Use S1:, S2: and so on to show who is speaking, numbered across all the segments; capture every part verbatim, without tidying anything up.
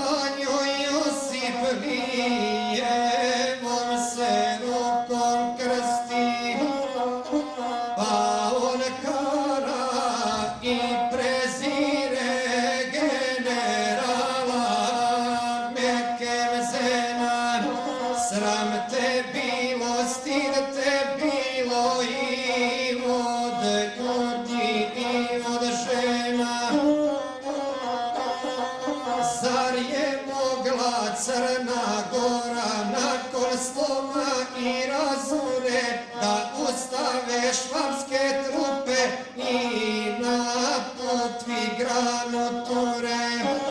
S1: Franjo Josip lijevom se rukom krsti, pa on kara i prezire generala Mekem Zeman. Sram te bilo, stid te bilo i od ljudi i od žena. Zar je mogla Crna Gora nakon sloma i razure da ustave švapske trupe i na putvi granu ture?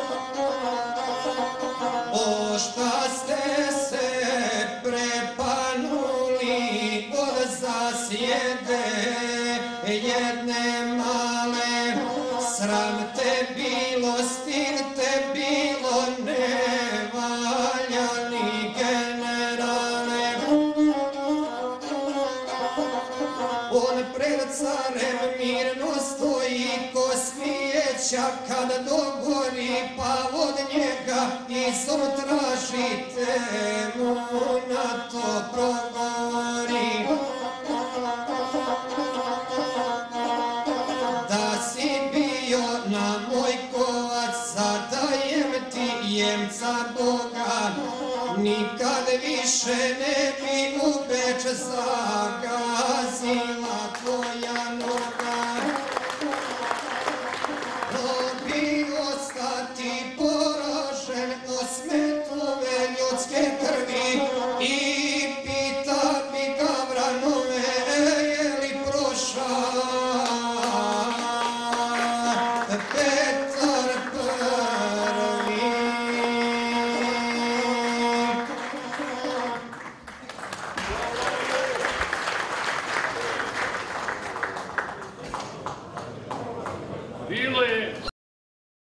S1: O šta ste se prepanuli od zasjede jedne male? Sram te bilo, stid te bilo, nevaljani generale. On pred carem mirno stoji ko svijeća kad dogori, pa od njega izor tražite mu na to progovori. Da si bio na moj kovac, zadajem ti jemca Boga, nikad više ne bi u Beč zagazila tvoja noga.